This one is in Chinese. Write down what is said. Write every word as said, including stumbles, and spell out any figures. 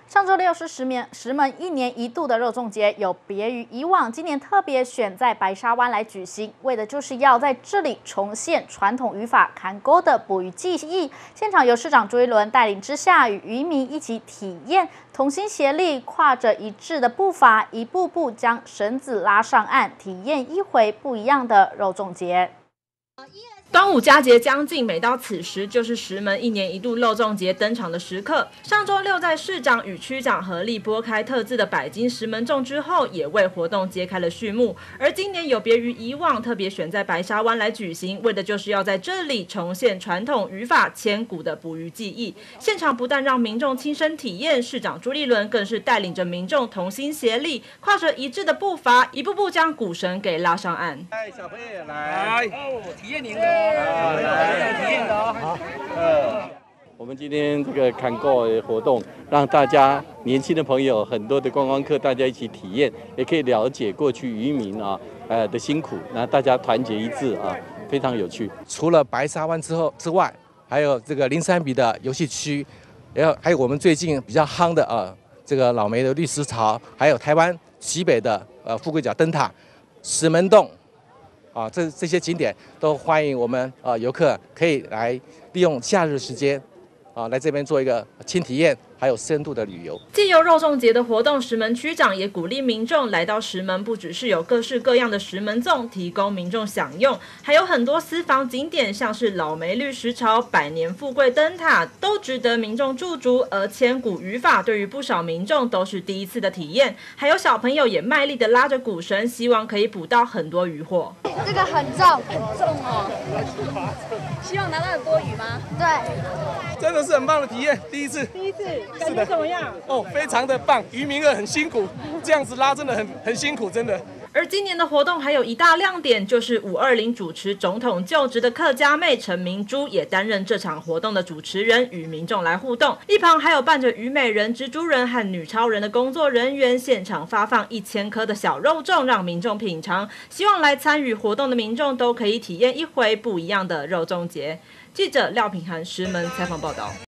上周六是石门石门一年一度的肉粽节，有别于以往，今年特别选在白沙湾来举行，为的就是要在这里重现传统渔法砍钩的捕鱼技艺。现场由市长朱一伦带领之下，与渔民一起体验，同心协力，跨着一致的步伐，一步步将绳子拉上岸，体验一回不一样的肉粽节。 端午佳节将近，每到此时就是石门一年一度肉粽节登场的时刻。上周六，在市长与区长合力拨开特制的百斤石门粽之后，也为活动揭开了序幕。而今年有别于以往，特别选在白沙湾来举行，为的就是要在这里重现传统渔法千古的捕鱼技艺。现场不但让民众亲身体验，市长朱立伦更是带领着民众同心协力，跨着一致的步伐，一步步将鼓绳给拉上岸。 来，小朋友来，哦，体验您的。 体验的哦。呃，我们今天这个砍钩的活动，让大家年轻的朋友、很多的观光客，大家一起体验，也可以了解过去渔民啊，呃的辛苦，那大家团结一致啊，非常有趣。 除了白沙湾之后之外，还有这个林山比的游戏区，还有还有我们最近比较夯的啊，这个老梅的绿石槽，还有台湾西北的呃富贵角灯塔、石门洞。 啊，这这些景点都欢迎我们啊游客可以来利用假日时间，啊来这边做一个轻体验，还有深度的旅游。 藉由肉粽节的活动，石门区长也鼓励民众来到石门，不只是有各式各样的石门粽提供民众享用，还有很多私房景点，像是老梅绿石槽、百年富贵灯塔，都值得民众驻足。而千古渔法对于不少民众都是第一次的体验，还有小朋友也卖力的拉着鼓绳，希望可以捕到很多渔获。 这个很重，很重哦。希望拿到很多鱼吗？对， 真的是很棒的体验，第一次。 第一次，感觉怎么样？ 哦，非常的棒，渔民们很辛苦，这样子拉真的很很辛苦，真的。 而今年的活动还有一大亮点，就是五二零主持总统就职的客家妹陈明珠也担任这场活动的主持人，与民众来互动。一旁还有扮着虞美人、蜘蛛人和女超人的工作人员，现场发放一千颗的小肉粽，让民众品尝。希望来参与活动的民众都可以体验一回不一样的肉粽节。记者廖品涵石门采访报道。